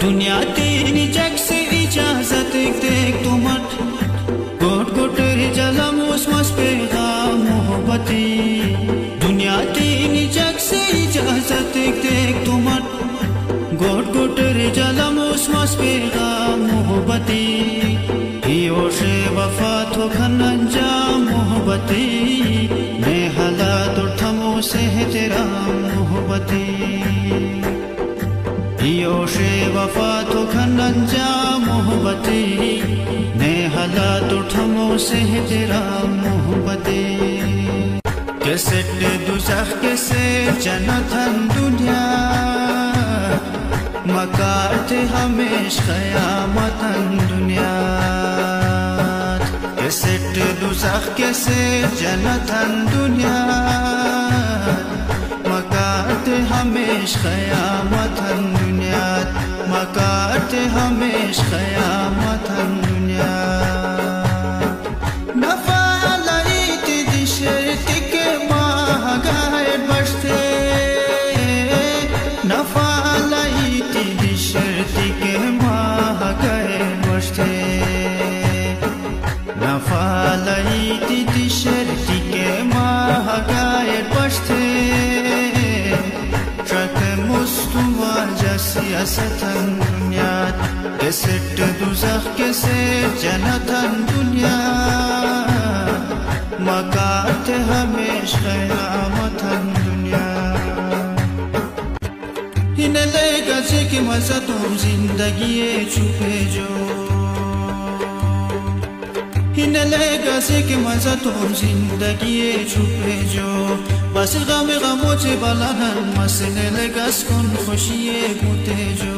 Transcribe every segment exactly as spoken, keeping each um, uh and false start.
दुनिया तेरी जग से इजाजत देख तो मत गोट गोट जलम उस मस पे मोहब्बती दुनिया तेरी जग से इजाजत देख तो मत गोट गोट जलम उस मस पे मोहब्बती हियो से वफा तो खनंजा मोहब्बती मैं हालात और थमो से है तेरा मोहब्बती हियो से वफा तो खनंजा मोहब्बती मैं हालात और थमो से है तेरा मोहब्बती कैसे दुज़ख कैसे जन्नतन दुनिया मकारते हमेशा क़यामतन दुनिया कैसे दुज़ख कैसे जन्नतन दुनिया मकारते हमेशा क़यामतन दुनिया मकारते हमेशा क़यामतन दुनिया नफ़ा लईती दिशरती के महगाए बढ़ते नफ़ा लईती दिशरती के महगाए बढ़ते नफ़ा लईती दिशरती के महगाए बढ़ते सियासतन दुनिया कैसे दुज़ख कैसे जन्नतन दुनिया मकारते हमेशा क़यामतन दुनिया इन्हें लेगा से कि मज़ा तुम जिंदगी छुपे जो इन्हें लेगा से कि मज़ा तुम जिंदगी छुपे जो बस गम गमों से बलाहन मसने लगा सुन खुशी मुते जो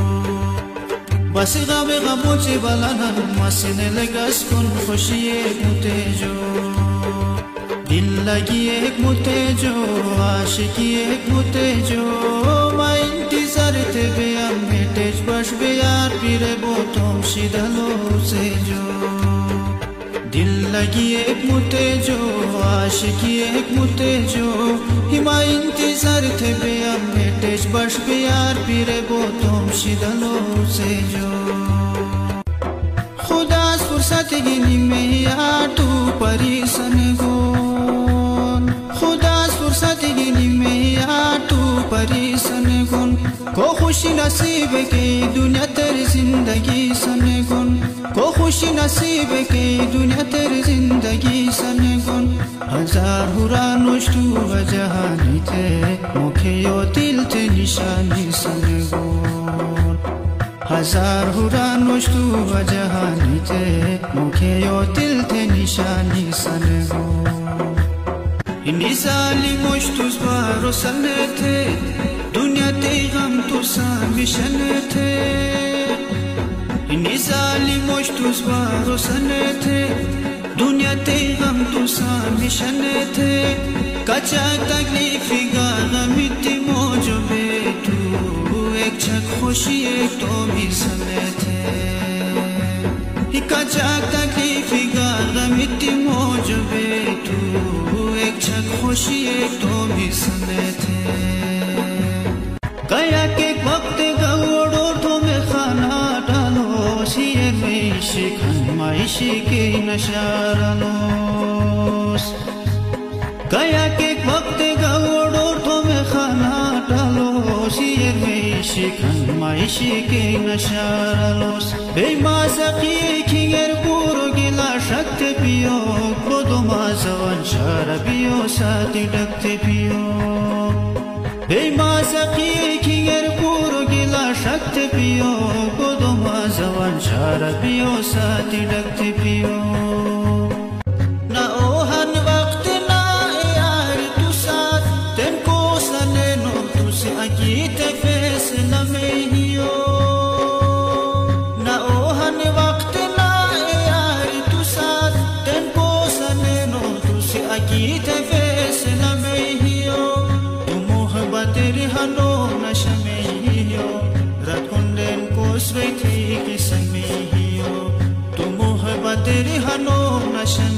बस गम गमों से बलाहन मसने लगा सुन खुशी मुते जो दिल लगी एक मुते जो आशिकी एक मुते जो मैं इंतज़ार थे बेयार में तेज बश बेयार पीरे बो तुम शिदलो से जो दिल लगी एक मुते जो आशिकी एक मुते जो हिमा इंतज़ार थे बेयार में तेज बश बेयार पीरे बो तुम शिदलो से जो खुदा फुर्सत गिनी में यार तू परिसन गुन खुदा फुर्सत गिनी में यार तू परिसन गुन को खुशी नसीब के दुनिया तेरी जिंदगी सन गुन को खुशी नसीब के दुनिया तेरी जिंदगी सन गुन हजार हुरा नोश्तु वजहानी थे मुखे यो दिल थे निशानी सन गुन हजार हुरा नोश्तु वजहानी थे मुखे यो दिल थे निशानी सन गुन इन्हीं साली मोश्तुस बारो सन थे दुनिया ते गम तो सामिशन थे इन्हीं साली मोश्तुस बारो सन थे दुनिया ते गम तो सामिशन थे कचा तकलीफी गाना मिट्टी मौजो बेटू एक छक खुशी एक तो मिसन थे कचा तकलीफी गाना मिट्टी मौजो बेटू एक छक खुशी एक तो मिसन थे गया के वक्त गौड़ो तो में खाना डालो सिए में शिखन माइशी के नशारनोस गया के वक्त गौड़ो तो में खाना डालो सिए में शिखन माइशी के नशारनोस बेमाज़की खिंगर पूरो गिला शक्ति पियो कोदो माज़वन शराबियो साथी डकते पियो बेमाज़की खिंगर पूरो गिला शक्ति पियो कोदो माज़वन शराबियो साथी डकते पियो ना ओहन वक्त ना यार तू साथ तेनको सने नो तुसे अकीत फैसला में हियो ना ओहन वक्त ना यार तू साथ तेनको सने नो तुसे अकीत फैसला में हियो तेरी हनो नशमे हियो रकुंडन को स्वेती की समी हियो तू मोहब्बत तेरी हनो नशमे